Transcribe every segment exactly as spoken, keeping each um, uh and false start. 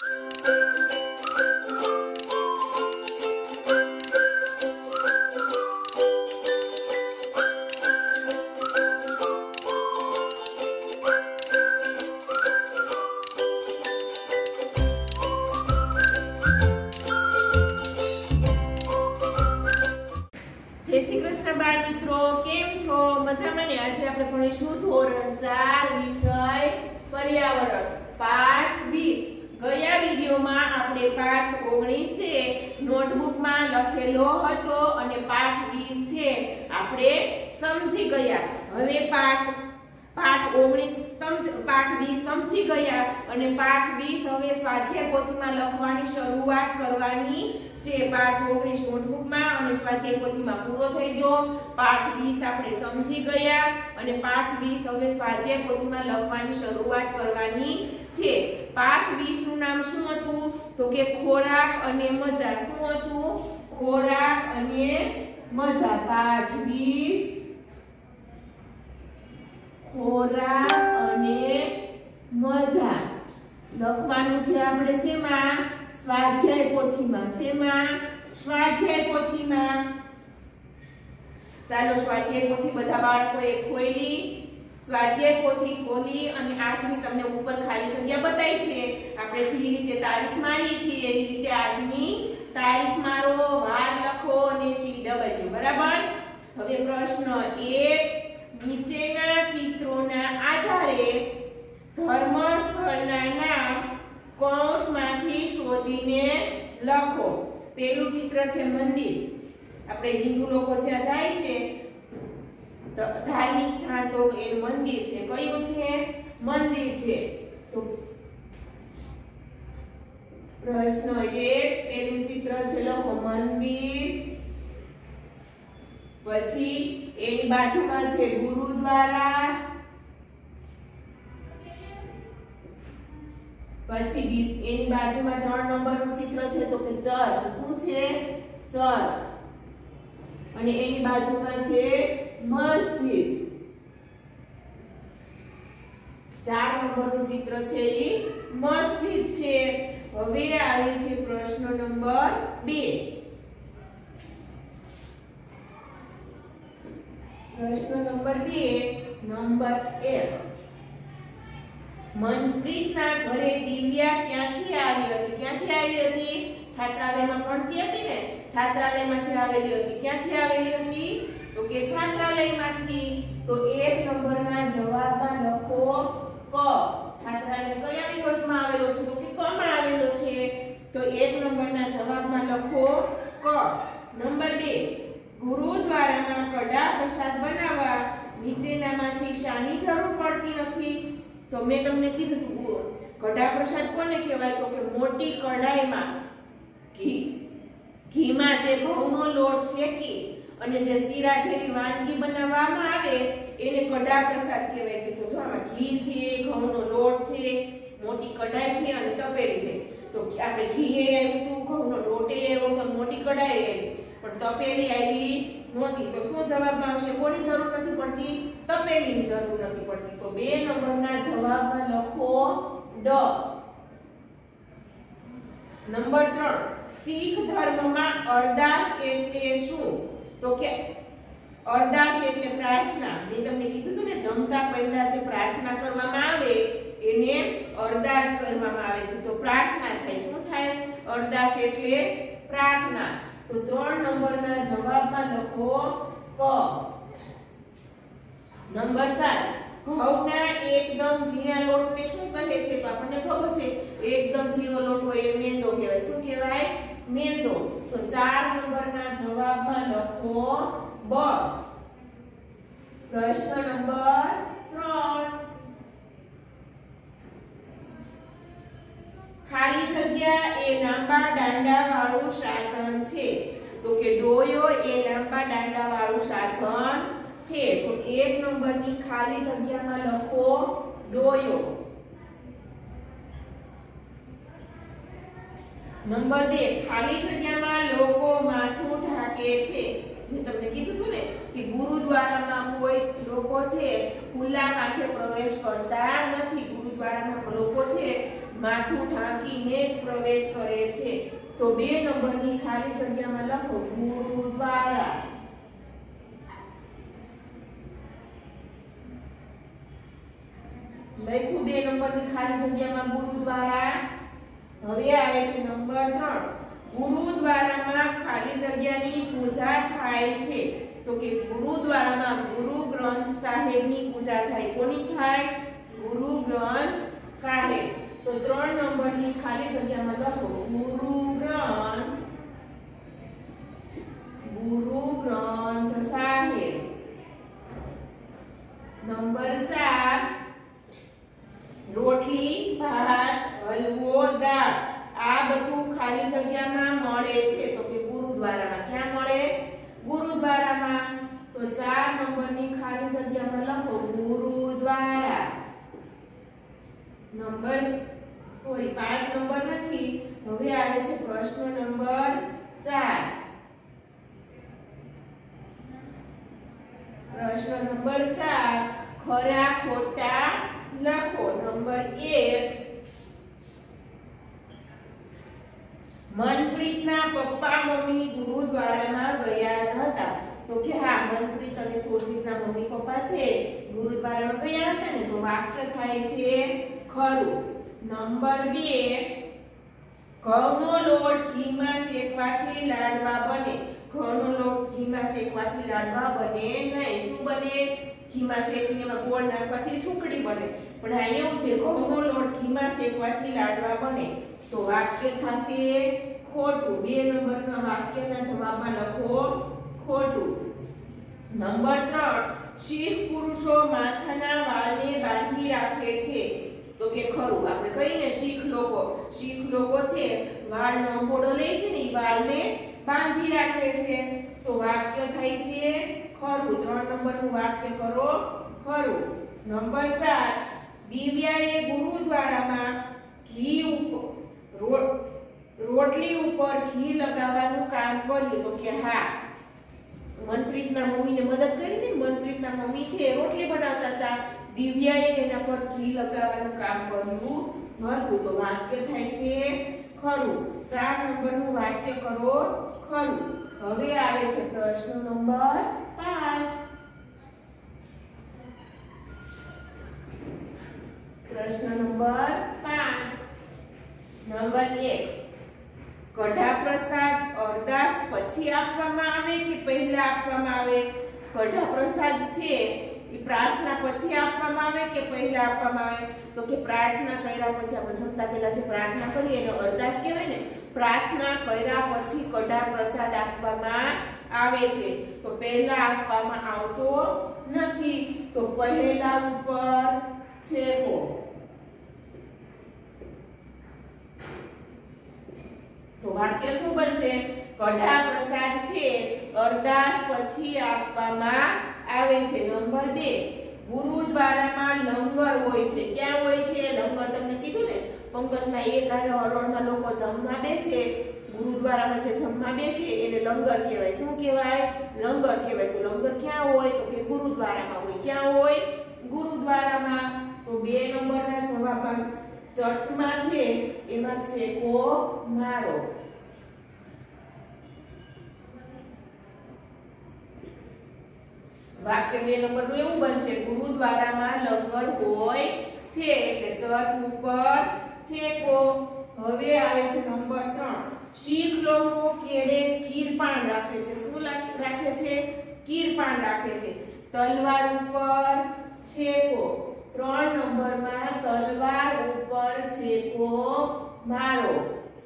जय श्री कृष्ण बाल मित्रों, केम छो? मजामां ने? आज આપણે ભણીશું ધોરણ ચાર વિષય પર્યાવરણ પાઠ વીસ। ગયા વિડિયોમાં આપણે પાઠ ઓગણીસ છે નોટબુકમાં લખેલો હતો અને પાઠ વીસ છે આપણે સમજી ગયા। હવે પાઠ પાઠ ઓગણીસ સમજ પાઠ વીસ સમજી ગયા અને પાઠ વીસ હવે સ્વાધ્યાય પોથીમાં લખવાની શરૂઆત કરવાની છે। પાઠ ઓગણીસ નોટબુકમાં અને સ્વાધ્યાય પોથીમાં પૂરો થઈ ગયો। પાઠ વીસ આપણે સમજી ગયા અને પાઠ વીસ હવે સ્વાધ્યાય પોથીમાં લખવાની શરૂઆત કરવાની છે। પાઠ વીસ નું નામ શું હતું? તો કે ખોરાક અને મજા। શું હતું? ખોરાક અને મજા। પાઠ વીસ ખોરાક અને મજા લખવાનું છે આપણે શેમાં? સ્વાધ્યાય પોથીમાં। શેમાં? સ્વાધ્યાય પોથીમાં। ચાલો સ્વાધ્યાય પોથી બધા બાળકોએ ખોલી। સ્વાધ્યાય પોથી ખોલી અને આજની તમને ઉપર ખાલી જગ્યા બતાવી છે। આપણે જે રીતે તારીખ મારી છે એવી રીતે આજની તારીખ મારો, વાર લખો અને સી ડબલ્યુ। બરાબર? હવે પ્રશ્ન એક, નીચેના ચિત્રોના આધારે ધર્મસ્થળના નામ કૌંસમાંથી શોધીને લખો। પહેલું ચિત્ર છે મંદિર। આપણે હિન્દુ લોકો જ્યાં જાય છે ધાર્મિક સ્થાન તો એ મંદિર છે। કયું છે? મંદિર છે। તો પ્રશ્ન એક, પહેલું ચિત્ર છે લખો મંદિર। પછી એની બાજુમાં છે ગુરુદ્વારા। પછી એની બાજુમાં ત્રણ નંબરનું ચિત્ર છે તો કે ચર્ચ। શું છે? ચર્ચ। અને એની બાજુમાં છે મસ્જિદ। ચાર નંબરનું ચિત્ર છે એ મસ્જિદ છે। હવે આવે છે પ્રશ્ન નંબર બે। પ્રશ્ન નંબર બે, નંબર એક, મનપ્રીતના ઘરે દિવ્યા ક્યાંથી આવી હતી? ક્યાંથી આવી હતી? છાત્રાલયમાં ભણતી હતી ને, છાત્રાલયમાંથી આવેલી હતી। ક્યાંથી આવેલી હતી? તો કે છાત્રાલયમાંથી। તો એક નંબરના જવાબમાં લખો ક। છાત્રાલય કયા વિકલ્પમાં આવેલો છે? તો કે ક માં આવેલો છે। તો એક નંબરના જવાબમાં લખો ક। નંબર બે, ગુરુદ્વારામાં કડા પ્રસાદ બનાવવા નીચેનામાંથી શાની જરૂર પડતી નથી? તો મેં તમને કીધું હતું કડા પ્રસાદ કોને કહેવાય? તો કે મોટી કડાઈમાં ઘી ઘીમાં જે ઘઉંનો લોટ શેકી અને જે શીરા જેવી વાનગી બનાવવામાં આવે એને કડા પ્રસાદ કહેવાય છે। તો જો આમાં ઘી છે, ઘઉંનો લોટ છે, મોટી કડાઈ છે અને તપેલી છે। તો આપણે ઘી એ આવ્યું હતું, ઘઉંનો લોટ એ આવ્યો તો મોટી કડાઈ આવી પણ તપેલી આવી નહોતી। તો શું જવાબમાં આવશે? કોની જરૂર નથી પડતી? તપેલીની જરૂર નથી પડતી। તો બે નંબરના જવાબમાં લખો ડ। નંબર ત્રણ, શીખ ધર્મમાં અરદાસ એટલે શું? તો કે અરદાસ એટલે પ્રાર્થના। મેં તમને કીધું હતું ને જમતા પહેલા જે પ્રાર્થના કરવામાં આવે એને અરદાસ કહેવામાં આવે છે। તો પ્રાર્થના થાય। શું થાય? અરદાસ એટલે પ્રાર્થના। તો ત્રણ નંબરના જવાબમાં લખો ક। નંબર ચાર, ઘઉંના એકદમ ઝીણા લોટને શું કહે છે? તો આપણને ખબર છે એકદમ ઝીણો લોટ હોય એ મેંદો કહેવાય। શું કહેવાય? મેંદો। તો ચાર નંબરના જવાબમાં લખો બ। પ્રશ્ન નંબર ત્રણ, ખાલી જગ્યા એ લાંબા દાંડા વાળું સાધન છે। તો કે ડોયો એ લાંબા દાંડા વાળું સાધન છે। તો એક નંબરની ખાલી જગ્યામાં લખો ડોયો। નંબર બે, ખાલી જગ્યામાં લોકો માથું ઢાંકે છે। મેં તમને કીધું હતું ને કે ગુરુદ્વારામાં કોઈ લોકો છે ખુલ્લા માથે પ્રવેશ કરતા નથી। ગુરુદ્વારામાં લોકો છે માથું ઢાંકીને જ પ્રવેશ કરે છે. તો બે નંબરની ખાલી જગ્યામાં લખો ગુરુદ્વારા. લખ્યું બે નંબરની ખાલી જગ્યામાં ગુરુદ્વારા. હવે આવે છે નંબર ત્રણ. ગુરુદ્વારામાં ખાલી જગ્યાની પૂજા થાય છે. તો કે ગુરુદ્વારામાં ગુરુ ગ્રંથ સાહેબની પૂજા થાય. કોની થાય? ગુરુ ગ્રંથ સાહેબ. તો ત્રણ નંબરની ખાલી જગ્યામાં લખો ગુરુ ગ્રંથ ગુરુ ગ્રંથ સાહેબ. નંબર ચાર. રોટલી, ભાત, હલવો, દાળ આ બધું ખાલી જગ્યામાં મળે છે. તો કે ગુરુદ્વારામાં. ક્યાં મળે? ગુરુદ્વારામાં. તો ચાર નંબરની ખાલી જગ્યામાં લખો ગુરુદ્વારા. નંબર સોરી પાંચ નંબર નથી. હવે આવે છે પ્રશ્ન નંબર ચાર. પ્રશ્ન નંબર ચાર. ખરા ખોટા લખો. નંબર એક. મનપ્રીતના પપ્પા મમ્મી ગુરુદ્વારામાં ગયા હતા. તો કે હા, મનપ્રીત અને સોશિતના મમ્મી પપ્પા છે ગુરુદ્વારામાં ગયા હતા ને. તો વાક્ય થાય છે ખરું. નંબર બે. ઘઉંનો લોટ ઘીમાં શેકવાથી લાડવા બને. ઘઉંનો લોટ ઘીમાં શેકવાથી લાડવા બને નહીં. શું બને? ઘીમાં શેકીને એમાં ગોળ નાખવાથી સુખડી બને. પણ આ એવું છે ઘઉંનો લોટ ઘીમાં શેકવાથી લાડવા બને. તો વાક્ય થશે ખોટું. બે નંબરના વાક્યના જવાબમાં લખો ખોટું. નંબર ત્રણ. શીખ પુરુષો માથાના વાળને બાંધી રાખે છે. તો કે ખરું. આપણે કહીને શીખ લોકો શીખ લોકો છે વાળનો અંબોડો લે છે ને એ વાળને બાંધી રાખે છે. તો વાક્ય થાય છે ખરું. ત્રણ નંબરનું વાક્ય કરો ખરું. નંબર ચાર. દિવ્યાએ ગુરુદ્વારામાં ઘી ઉપર રોટલી ઉપર ઘી લગાવવાનું કામ કર્યું. તો કે હા, મનપ્રીતના મમ્મીને મદદ કરી હતી. મનપ્રીતના મમ્મી છે રોટલી બનાવતા હતા. દિવ્યાએ એના પર ઘી લગાવવાનું કામ કર્યું હતું. તો વાક્ય થાય છે ખરું. ચાર નંબરનું વાક્ય કરો ખરું. હવે આવે છે પ્રશ્ન નંબર પાંચ. પ્રશ્ન નંબર પાંચ. નંબર એક. કઢા પ્રસાદ અરદાસ પછી આપવામાં આવે કે પહેલા આપવામાં આવે? કઢા પ્રસાદ છે એ પ્રાર્થના પછી આપવામાં આવે કે પહેલા આપવામાં આવે? તો કે પ્રાર્થના કર્યા પછી, આપણે જમતા પહેલા જે પ્રાર્થના કરીએ એને અરદાસ કહેવાય ને. પ્રાર્થના કર્યા પછી કઢા પ્રસાદ આપવામાં આવે છે. તો પહેલા આપવામાં આવતો નથી. તો પહેલા ઉપર છેકો. તો વાક્ય શું બનશે? કઢા પ્રસાદ છે અરદાસ પછી આપવામાં આવે છે. નંબર બે. ગુરુદ્વારામાં લંગર હોય છે. ક્યાં હોય છે લંગર? તમને કીધું ને પંકજમાં એક હરોળમાં લોકો જમવા બેસે. ગુરુદ્વારામાં જે જમવા બેસે એને લંગર કહેવાય. શું કહેવાય? લંગર કહેવાય. તો લંગર ક્યાં હોય? તો કે ગુરુદ્વારામાં હોય. ક્યાં હોય? ગુરુદ્વારામાં. તો બે નંબરના જવાબ ચર્ચમાં છે એમાં છે કો મારો. વાક્ય બે નંબરનું એવું બનશે ગુરુદ્વારામાં લંગર હોય છે એટલે ચર્ચ ઉપર છેકો. હવે આવે છે નંબર ત્રણ. શીખ લોકો કેડે કીરપાણ રાખે છે. શું રાખે છે? કીરપાણ રાખે છે. તલવાર ઉપર છેકો. ત્રણ નંબરમાં તલવાર ઉપર છેકો મારો.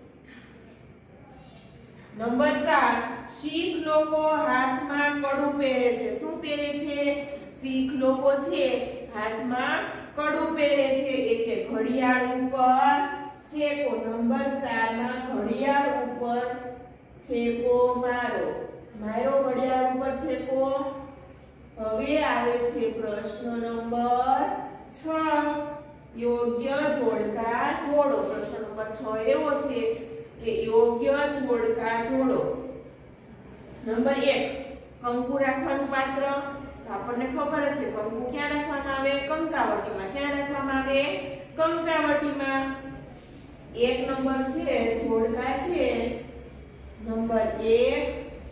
નંબર ચાર. શીખ લોકો હાથમાં કડું પહેરે છે. શું પહેરે છે? શીખ લોકો છે હાથમાં કડું પહેરે છે એટલે ઘડિયાળ ઉપર છેકો. નંબર ચાર માં ઘડિયાળ ઉપર છેકો મારો. મારો ઘડિયાળ ઉપર છેકો. હવે આવે છે પ્રશ્ન નંબર છ. યોગ્ય જોડકા જોડો. પ્રશ્ન નંબર છ એવો છે કે યોગ્ય જોડકા જોડો. નંબર એક. કંકુ રાખવાનું પાત્ર. તો આપણને ખબર જ છે કંકુ ક્યાં રાખવામાં આવે? કંકાવટીમાં. ક્યાં રાખવામાં આવે? કંકાવટીમાં. એક નંબર છે જોડકા છે નંબર એક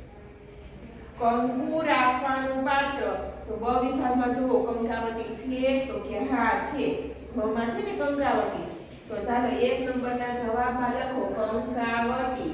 કંકુ રાખવાનું પાત્ર તો બ વિભાગમાં જુઓ કંકાવટી છે તો કે હા છે ઘમાં છે ને કંકાવટી તો ચાલો એક નંબરના જવાબમાં લખો કંકાવટી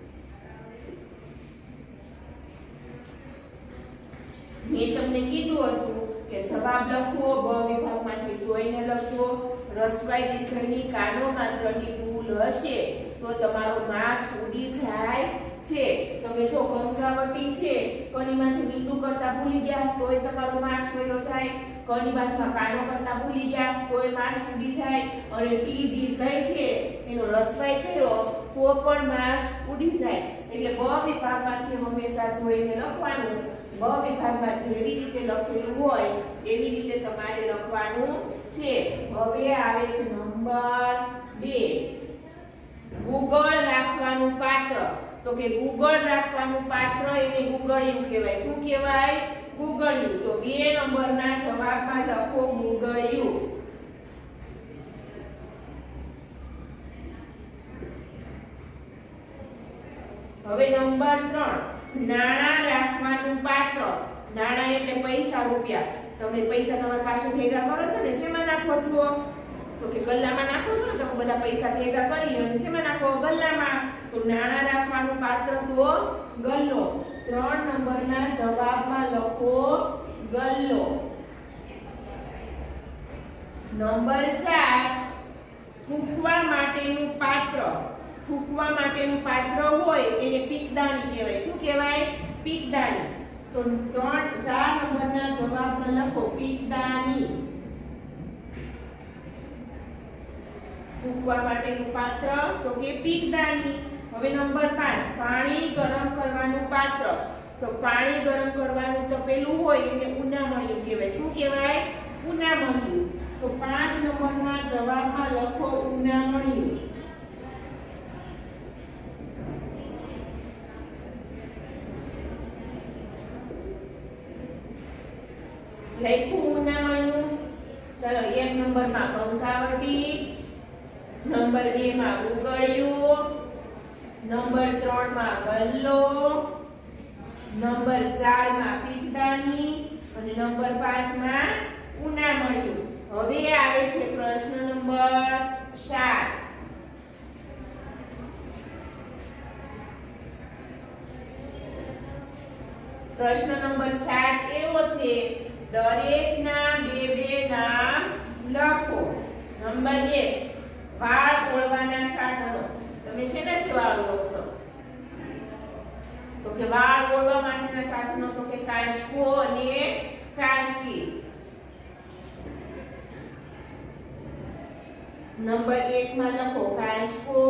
મેં તમને કીધું હતું કે જવાબ લખો બ વિભાગમાંથી જોઈને લખજો રસવાઈ દીકરીની કાનો માત્રની ભૂલ હશે તો તમારો માર્ક્સ ઉડી જાય છે તમે જો કંકાવટી છે કનીમાંથી મીંડું કરતા ભૂલી ગયા તોય તમારો માર્ક્સ વયો જાય કની બાજુમાં કાનો કરતા ભૂલી ગયા તોય માર્ક્સ ઉડી જાય અને ટી દીર્ઘ છે એનો રસવાઈ કર્યો તો પણ માર્ક્સ ઉડી જાય એટલે બ વિભાગમાંથી હંમેશા જોઈને લખવાનું બ વિભાગમાં જેવી રીતે લખેલું હોય એવી રીતે તમારે લખવાનું છે હવે આવે છે નંબર બે ગુગળ રાખવાનું પાત્ર તો કે ગુગળ રાખવાનું પાત્ર એને ગુગળિયું કહેવાય શું કહેવાય ગુગળિયું તો બે નંબરના જવાબમાં લખો ગુગળિયું હવે નંબર ત્રણ નાણાં રાખવાનું પાત્ર નાણાં એટલે પૈસા રૂપિયા તમે પૈસા તમારી પાસે ભેગા કરો છો ને શેમાં નાખો છો તો કે ગલ્લામાં નાખો છો ને તમે બધા પૈસા ભેગા કરી અને શેમાં નાખો ગલ્લામાં તો નાણાં રાખવાનું પાત્ર તો ગલ્લો ત્રણ નંબરના જવાબમાં લખો ગલ્લો નંબર ચાર થૂકવા માટેનું પાત્ર થૂકવા માટેનું પાત્ર હોય એને પીકદાની કહેવાય શું કહેવાય પીકદાની તો ત્રણ ચાર નંબરના જવાબમાં લખો પીકદાની થૂકવા માટેનું પાત્ર તો કે પીકદાની હવે નંબર પાંચ પાણી ગરમ કરવાનું પાત્ર તો પાણી ગરમ કરવાનું તો પેલું હોય એટલે ઉનામણિયું કહેવાય શું કહેવાય ઉનામણિયું તો પાંચ નંબરના જવાબમાં લખો ઉનામણિયું લખ્યું ઉનામણિયું ચાલો એક નંબરમાં કંકાવટી નંબર બે માં ગુગળિયું નંબર ત્રણ માં ગલ્લો નંબર ચાર માં પીકદાની અને નંબર પાંચ માં ઉનામણિયું હવે આવે છે પ્રશ્ન નંબર સાત પ્રશ્ન નંબર સાત એવો છે દરેકના બે બે નામ લખો નંબર એક વાળ ઓળવાના સાધનો તમે શેનાથી વાળ ઓળવો છો તો કે વાળ ઓળવા માટેના સાધનો તો કે કાંસકો અને કાંસકી નંબર એક માં લખો કાંસકો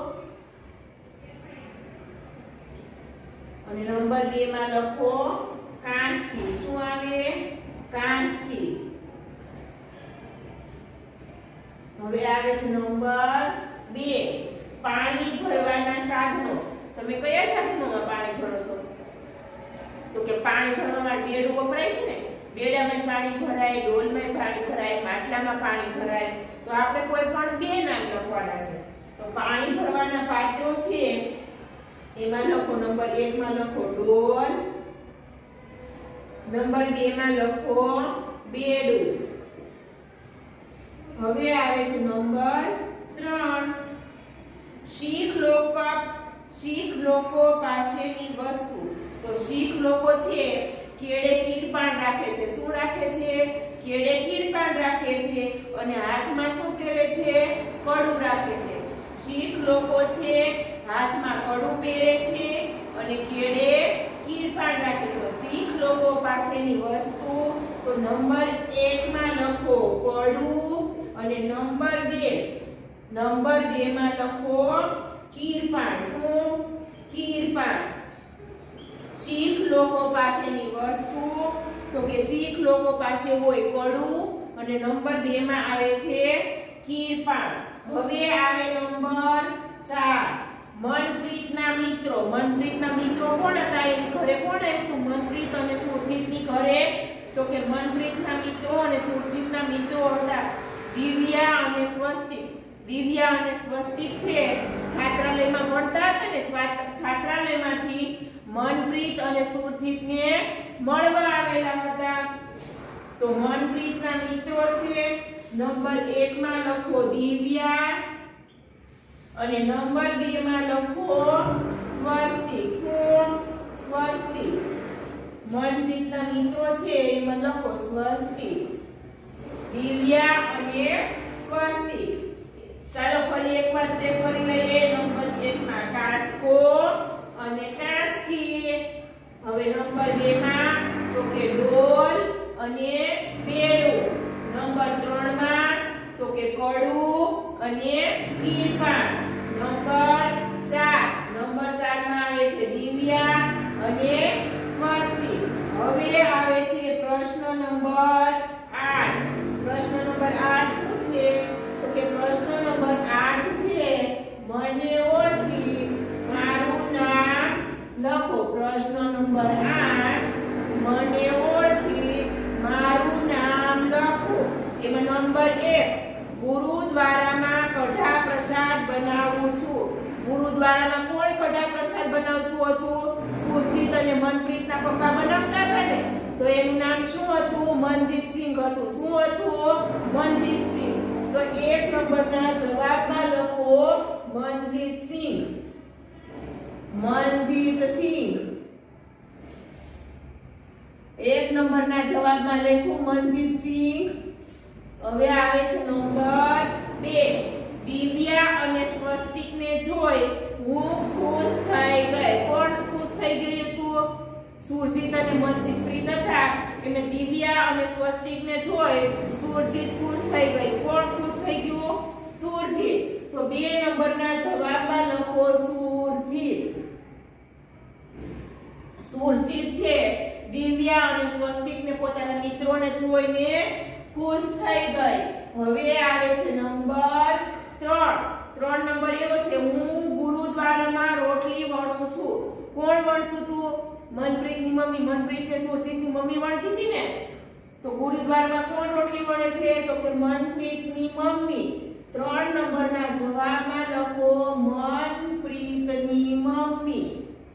અને નંબર બે માં લખો કાંસકી શું આવે કાંસકી હવે આવે છે નંબર બે પાણી ભરવાના સાધનો તમે કયા સાધનોમાં પાણી ભરો છો તો કે પાણી ભરવામાં બેડું વપરાય છે ને બેડામાં પાણી ભરાય ડોલમાં પાણી ભરાય માટલામાં પાણી ભરાય તો આપણે કોઈ પણ બે નામ લખવાના છે તો પાણી ભરવાના પાત્રો છે એમાં લખો નંબર એક માં લખો ડોલ નંબર બે માં લખો બેડું હવે આવે છે નંબર ત્રણ શીખ લોકો શીખ લોકો પાસેની વસ્તુ તો શીખ લોકો છે કેડે કિરપાણ રાખે છે શું રાખે છે કેડે કિરપાણ રાખે છે અને હાથમાં શું પહેરે છે કડું રાખે છે શીખ લોકો છે હાથમાં કડું પહેરે છે અને કેડે કિરપાણ રાખે છે શીખ લોકો પાસેની વસ્તુ તો નંબર એક માં લખો કડું અને નંબર બે નંબર બે માં લખો કિરપાણ શું કિરપાણ શીખ લોકો પાસેની વસ્તુ તો કે શીખ લોકો પાસે હોય કડું અને નંબર બે માં આવે છે કિરપાણ હવે આવે નંબર ચાર મનપ્રીતના મિત્રો મનપ્રીતના મિત્રો કોણ હતા એની ઘરે કોણ આવ્યું મનપ્રીત અને સુરજીતની ઘરે તો કે મનપ્રીતના મિત્રો અને સુરજીતના મિત્રો હતા દિવ્યા અને સ્વસ્તિક દિવ્યા અને સ્વસ્તિક છે છાત્રાલયમાં ભણતા હતા ને, છાત્રાલયમાંથી મનપ્રીત અને સુરજીતને મળવા આવેલા હતા. તો મનપ્રીતના મિત્રો છે નંબર એક માં લખો દિવ્યા અને નંબર બે માં લખો સ્વસ્તિક. શું? સ્વસ્તિક. મનપ્રીતના મિત્રો છે એમાં લખો સ્વસ્તિક, દિવ્યા અને સ્વસ્તિક. ચાલો ફરી એકવાર ચેક કરી લઈએ. નંબર એક માં કાસ્કો અને કાસ્કી. હવે નંબર બે માં તો કે ડોલ અને બેડું. નંબર ત્રણ માં તો કે કડું અને ટીપા. નંબર ચાર નંબર ચાર માં આવે છે દિવ્યા અને સ્વસ્તિક. હવે આવે છે પ્રશ્ન નંબર આઠ. પ્રશ્ન નંબર આઠ શું છે? તો કે પ્રશ્ન નંબર આઠ છે મને ઓળખી મારું નામ લખો. પ્રશ્ન નંબર આઠ મને ઓળખી મારું નામ લખો. એમાં નંબર એક ગુરુદ્વારામાં કઢા પ્રસાદ બનાવું છું. ગુરુદ્વારામાં કોણ કઢા પ્રસાદ બનાવતું હતું? સુરજીત અને મનપ્રીતના પપ્પા બનાવતા હતા ને, તો એનું નામ શું હતું? મનજીતસિંહ હતું. શું હતું? મનજીતસિંહ. તો એક નંબરના જવાબમાં લખો મનજીતસિંહ. મનજીતસિંહ. એક નંબરના જવાબમાં લખો મનજીતસિંહ. હવે આવે છે નંબર બે. દિવ્યા અને સ્વસ્તિકને જોઈ હું ખુશ થઈ ગઈ. કોણ ખુશ થઈ ગયું હતું? સુરજીત અને મનજીત હતા. એને દિવ્યા અને સ્વસ્તિકને જોઈ સુરજીત ખુશ થઈ ગઈ. કોણ ખુશ થઈ ગયું? સુરજીત. તો બે નંબરના જવાબમાં લખો સુરજીત. સુરજીત છે દિવ્યા અને સ્વસ્તિકને પોતાના મિત્રોને જોઈને ખુશ થઈ ગઈ. હવે આવે છે નંબર ત્રણ. ત્રણ નંબર એવો છે હું ગુરુદ્વારામાં રોટલી વણું છું. કોણ વણતું હતું? મનપ્રીતની મમ્મી. મનપ્રીત ને સુરજીતની મમ્મી વણતી હતી ને, તો ગુરુદ્વારામાં કોણ રોટલી વણે છે? તો કે મનપ્રીતની મમ્મી. ત્રણ નંબરના જવાબમાં લખો મનપ્રીતની મમ્મી.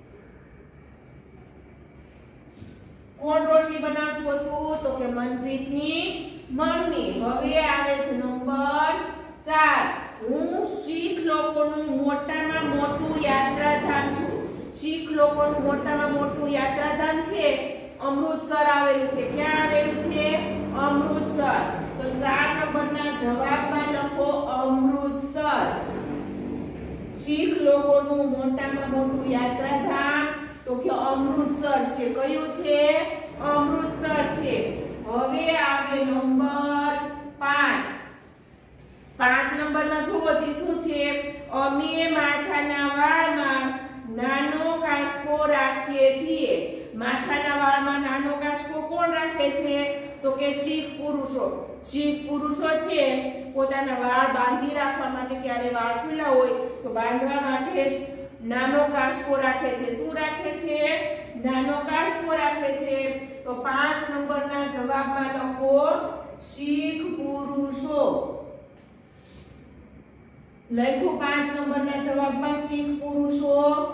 કોણ રોટલી બનાવતું હતું? તો કે મનપ્રીતની મમ્મી. હવે આવે છે નંબર ચાર. હું શીખ લોકોનું મોટામાં મોટું યાત્રાધામ છું. શીખ લોકોનું મોટામાં મોટું યાત્રાધામ છે અમૃતસર આવેલું છે. ક્યાં આવેલું છે? અમૃતસર. તો ચાર નંબરના જવાબમાં લખો અમૃતસર. શીખ લોકોનું મોટામાં મોટું યાત્રાધામ તો કે અમૃતસર છે. કયું છે? અમૃતસર છે. હવે આવે નંબર પાંચ. પાંચ નંબરમાં જુઓ છે શું છે? અમે માથાના વાળમાં નાનો કાસ્કો રાખીએ છીએ. માથાના વાળમાં નાનો કાસ્કો કોણ રાખે છે? તો કે શીખ પુરુષો. શીખ પુરુષો છે પોતાના વાળ બાંધી રાખવા માટે, ક્યારે વાળ ખુલ્લા હોય તો બાંધવા માટે નાનો કાસ્કો રાખે છે. શું રાખે છે? નાનો કાસ્કો રાખે છે. તો પાંચ નંબરના જવાબમાં લખો શીખ પુરુષો. લખો પાંચ નંબરના જવાબમાં શીખ પુરુષો.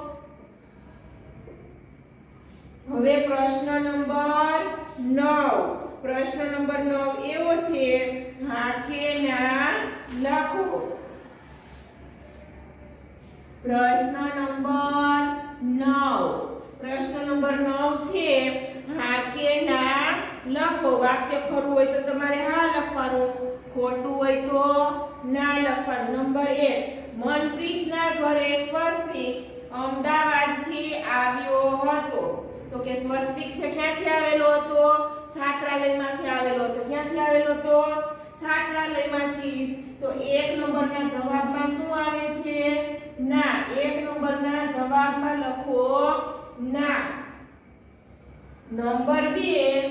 હવે પ્રશ્ન નંબર નવ. પ્રશ્ન નંબર નવ એવો છે હાંકેના લખો. પ્રશ્ન નંબર નવ. પ્રશ્ન નંબર નવ છે હાંકેના લખો. વાક્ય ખરું હોય તો તમારે હા લખવાનું, ખોટું હોય તો ના લખવાનું. નંબર એક. મનપ્રીતના ઘરે સ્વસ્તિક અમદાવાદથી આવ્યો હતો. તો કે સ્વસ્તિક છે ક્યાંથી આવેલો હતો? છાત્રાલયમાંથી આવેલો હતો. ક્યાંથી આવેલો હતો? છાત્રાલયમાંથી. તો એક નંબરના જવાબમાં શું આવે છે? ના. એક નંબરના જવાબમાં લખો ના. નંબર બે.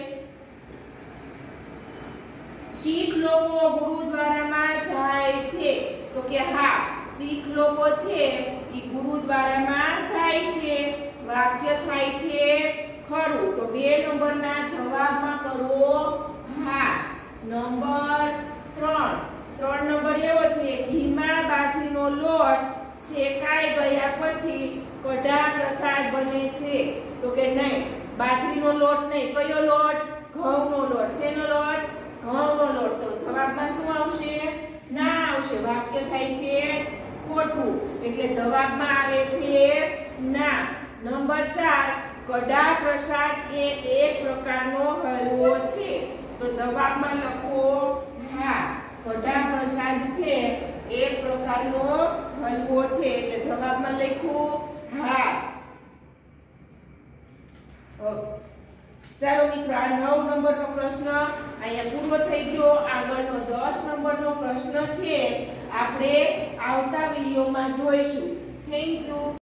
શીખ લોકો ગુરુદ્વારામાં જાય છે. તો કે હા, શીખ લોકો છે એ ગુરુદ્વારામાં જાય છે. વાક્ય થાય છે ખરું. તો બે નંબરના જવાબમાં કરો હા. નંબર ત્રણ. ત્રણ નંબર એવો છે ઘીમાં બાજરીનો લોટ શેકાઈ ગયા પછી કઢા પ્રસાદ બને છે તો કે નહીં બાજરીનો લોટ નહીં કયો લોટ ઘઉંનો લોટ શેનો લોટ ઘઉંનો લોટ તો જવાબમાં શું આવશે ના આવશે વાક્ય થાય છે ખોટું એટલે જવાબમાં આવે છે ના નંબર ચાર કઢા પ્રસાદ એ એક પ્રકારનો હલવો છે તો જવાબમાં લખો હા કઢા પ્રસાદ છે એક પ્રકારનો હલવો છે એટલે જવાબમાં લખ્યું હા ચાલો મિત્રો આ નવ નંબરનો પ્રશ્ન અહીંયા પૂરો થઈ ગયો આગળનો દસ નંબરનો પ્રશ્ન છે આપણે આવતા વિડિયોમાં જોઈશું થેન્ક યુ